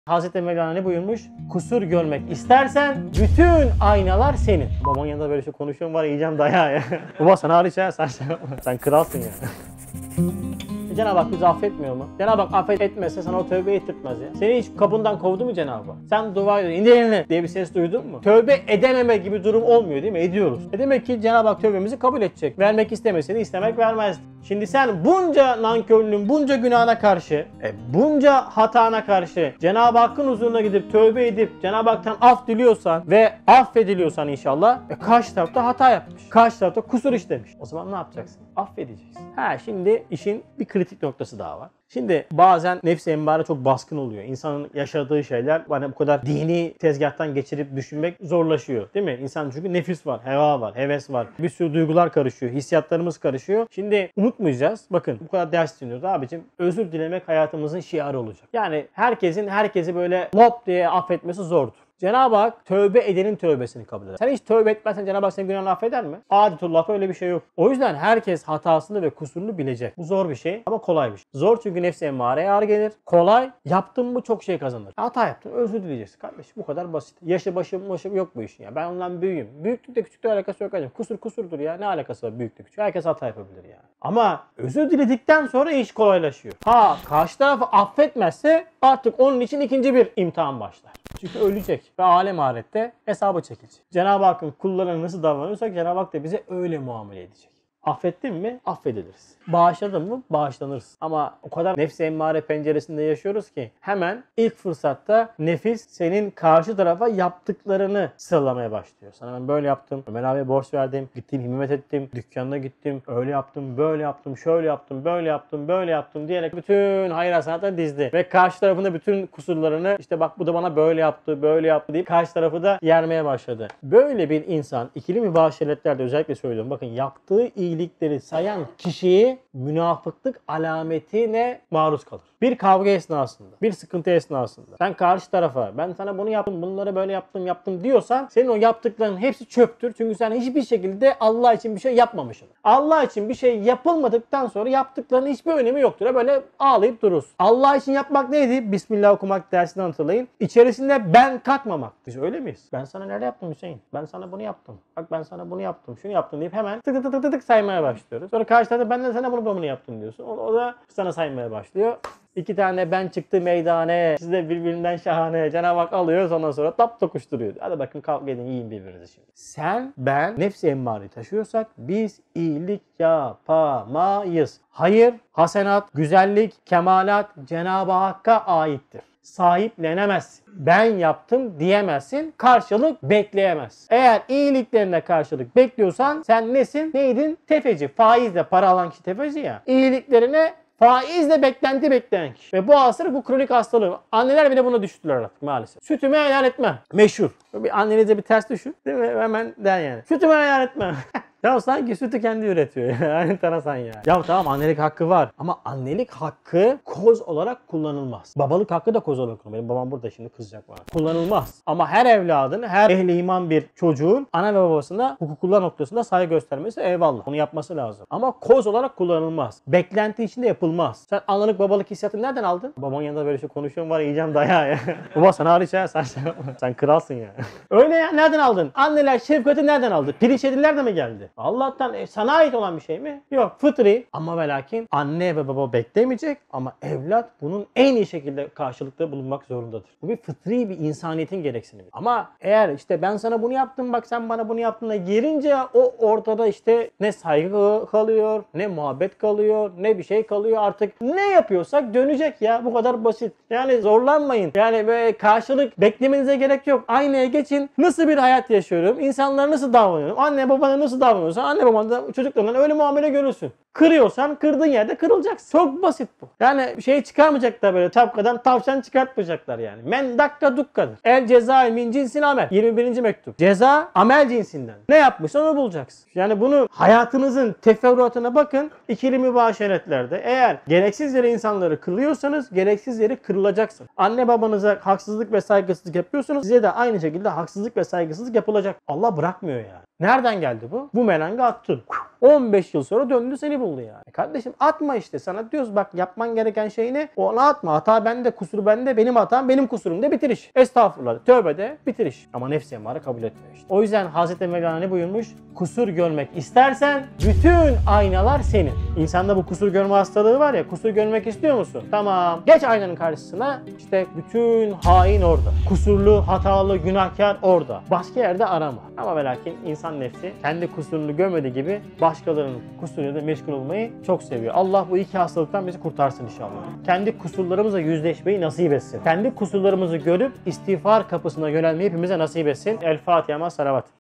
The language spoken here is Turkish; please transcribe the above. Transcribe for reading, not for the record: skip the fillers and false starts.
Hazreti Mevlana ne buyurmuş? Kusur görmek istersen bütün aynalar senin. Babanın yanında böyle şey konuşuyorum var ya, yiyeceğim dayağı ya. Baba sana hariç ya, sen kralsın ya. Cenab-ı Hak bizi affetmiyor mu? Cenab-ı Hak affetmezse sana o tövbe ettirtmez ya. Seni hiç kapından kovdu mu Cenab-ı Hak? Sen dua ediyorsun, indir elini diye bir ses duydun mu? Tövbe edememe gibi durum olmuyor değil mi? Ediyoruz. Demek ki Cenab-ı Hak tövbemizi kabul edecek. Vermek istemesini istemek vermezdi. Şimdi sen bunca nankörlüğün, bunca günahına karşı, bunca hatana karşı Cenab-ı Hakk'ın huzuruna gidip tövbe edip Cenab-ı Hak'tan af diliyorsan ve affediliyorsan inşallah karşı tarafta hata yapmış. Karşı tarafta kusur işlemiş. O zaman ne yapacaksın? Affedeceksin. Şimdi işin bir kritik noktası daha var. Şimdi bazen nefs-i emmare çok baskın oluyor. İnsanın yaşadığı şeyler bu kadar dini tezgahtan geçirip düşünmek zorlaşıyor. Değil mi? İnsan çünkü nefis var, heva var, heves var. Bir sürü duygular karışıyor, hissiyatlarımız karışıyor. Şimdi unutmayacağız. Bakın bu kadar ders dinliyoruz abicim. Özür dilemek hayatımızın şiarı olacak. Yani herkesin herkesi böyle lop diye affetmesi zordur. Cenab-ı Hak tövbe edenin tövbesini kabul eder. Sen hiç tövbe etmezsen Cenab-ı Hak senin günahını affeder mi? Adetullah'ta öyle bir şey yok. O yüzden herkes hatasını ve kusurunu bilecek. Bu zor bir şey ama kolay bir şey. Zor çünkü nefs-i emmareye ağır gelir. Kolay, yaptın mı çok şey kazanır. Hata yaptın, özür dileyeceksin kardeşim. Bu kadar basit. Yaşı başım yok bu işin ya. Ben ondan büyüğüm. Büyüklükle küçüklükle alakası yok hocam. Kusur kusurdur ya. Ne alakası var büyüklük küçük? Herkes hata yapabilir yani. Ama özür diledikten sonra iş kolaylaşıyor. Karşı tarafı affetmezse artık onun için ikinci bir imtihan başlar. Çünkü ölecek ve alem ahirette hesabı çekilecek. Cenab-ı Hakk'ın kullarına nasıl davranıyorsak Cenab-ı Hak da bize öyle muamele edecek. Affettin mi? Affediliriz. Bağışladın mı? Bağışlanırız. Ama o kadar nefs-i emmare penceresinde yaşıyoruz ki hemen ilk fırsatta nefis senin karşı tarafa yaptıklarını sıralamaya başlıyor. Sana ben böyle yaptım, Ömer abiye borç verdim, gittim himmet ettim, dükkanına gittim, öyle yaptım, böyle yaptım, şöyle yaptım, böyle yaptım, böyle yaptım diyerek bütün hayır hasenatları dizdi. Ve karşı tarafında bütün kusurlarını işte bak bu da bana böyle yaptı, böyle yaptı deyip karşı tarafı da yermeye başladı. Böyle bir insan ikili mübaşiretlerde özellikle söylüyorum. Bakın yaptığı iyilikleri sayan kişiyi münafıklık alametine maruz kalır. Bir kavga esnasında, bir sıkıntı esnasında sen karşı tarafa ben sana bunu yaptım, bunları böyle yaptım diyorsan senin o yaptıkların hepsi çöptür. Çünkü sen hiçbir şekilde Allah için bir şey yapmamışsın. Allah için bir şey yapılmadıktan sonra yaptıklarının hiçbir önemi yoktur. Böyle ağlayıp durursun. Allah için yapmak neydi? Bismillah okumak dersini hatırlayın. İçerisinde ben katmamak. Biz öyle miyiz? Ben sana nerede yaptım Hüseyin? Ben sana bunu yaptım. Bak ben sana bunu yaptım, şunu yaptım deyip hemen tık tık tık tık saymaya başlıyoruz. Sonra karşı tarafta ben de sana bunu yaptım diyorsun. O da sana saymaya başlıyor. İki tane ben çıktı meydane. Siz de birbirinden şahane. Cenab-ı Hak alıyor sonra tap tokuşturuyor. Hadi bakın kalk edin yiyin birbirinizi şimdi. Sen, ben nefs-i emmareyi taşıyorsak biz iyilik yapamayız. Hayır, hasenat, güzellik, kemalat Cenab-ı Hakk'a aittir. Sahiplenemezsin. Ben yaptım diyemezsin. Karşılık bekleyemezsin. Eğer iyiliklerine karşılık bekliyorsan sen nesin? Neydin? Tefeci. Faizle para alan kişi tefeci ya. İyiliklerine faizle beklenti bekleyen kişi. Ve bu asır bu kronik hastalığı. Anneler bile buna düştüler artık maalesef. Sütümü helal etmem. Meşhur. Bir annenize bir ters düşün. Değil mi? Hemen der yani. Sütümü helal etmem. Ya sanki sütü kendi üretiyor ya. Enteresan ya. Ya tamam annelik hakkı var. Ama annelik hakkı koz olarak kullanılmaz. Babalık hakkı da koz olarak kullanılmaz. Benim babam burada şimdi kızacak bana. Kullanılmaz. Ama her evladın, her ehli iman bir çocuğun ana ve babasına hukuklar noktasında saygı göstermesi eyvallah. Onu yapması lazım. Ama koz olarak kullanılmaz. Beklenti içinde yapılmaz. Sen analık babalık hissiyatını nereden aldın? Babanın yanında böyle şey konuşuyorum var ya, yiyeceğim dayağı ya. Baba sana hariç ya. Sen kralsın ya. Öyle ya. Nereden aldın? Anneler şefkati nereden aldı? Pirinç yediler de mi geldi? Allah'tan sana ait olan bir şey mi? Yok. Fıtri. Ama ve lakin anne ve baba beklemeyecek ama evlat bunun en iyi şekilde karşılıkta bulunmak zorundadır. Bu bir fıtri bir insaniyetin gereksinimi. Ama eğer işte ben sana bunu yaptım bak sen bana bunu yaptın da girince o ortada işte ne saygı kalıyor, ne muhabbet kalıyor, ne bir şey kalıyor artık. Ne yapıyorsak dönecek ya. Bu kadar basit. Yani zorlanmayın. Yani böyle karşılık beklemenize gerek yok. Aynaya geçin. Nasıl bir hayat yaşıyorum? İnsanlara nasıl davranıyorum? Anne babana nasıl davranıyorum? Anne baban da çocuklarından öyle muamele görürsün. Kırıyorsan kırdığın yerde kırılacaksın. Çok basit bu. Yani şey çıkarmayacaklar böyle şapkadan tavşan çıkartmayacaklar yani. Men dakka dukkadır. El cezai min cinsin amel. 21. mektup. Ceza amel cinsinden. Ne yapmışsan onu bulacaksın. Yani bunu hayatınızın teferruatına bakın. İkili mübaşiretlerde eğer gereksiz yere insanları kırıyorsanız gereksiz yere kırılacaksın. Anne babanıza haksızlık ve saygısızlık yapıyorsunuz. Size de aynı şekilde haksızlık ve saygısızlık yapılacak. Allah bırakmıyor yani. Nereden geldi bu? Bu melanga attın. 15 yıl sonra döndü seni buldu yani. Kardeşim atma işte, sana diyoruz bak yapman gereken şey ne? Onu atma. Hata bende, kusur bende, benim hatam benim kusurum de bitir iş. Estağfurullah, tövbe de bitir iş. Ama nefsi emmare kabul etmiyor işte. O yüzden Hazreti Mevlana ne buyurmuş? Kusur görmek istersen bütün aynalar senin. İnsanda bu kusur görme hastalığı var ya, kusur görmek istiyor musun? Tamam. Geç aynanın karşısına, işte bütün hain orada. Kusurlu, hatalı, günahkar orada. Başka yerde arama. Ama ve lakin insan nefsi kendi kusurunu görmediği gibi başkalarının kusuruyla da meşgul olmayı çok seviyor. Allah bu iki hastalıktan bizi kurtarsın inşallah. Kendi kusurlarımızla yüzleşmeyi nasip etsin. Kendi kusurlarımızı görüp istiğfar kapısına yönelmeyi hepimize nasip etsin. El Fatiha ma salavat.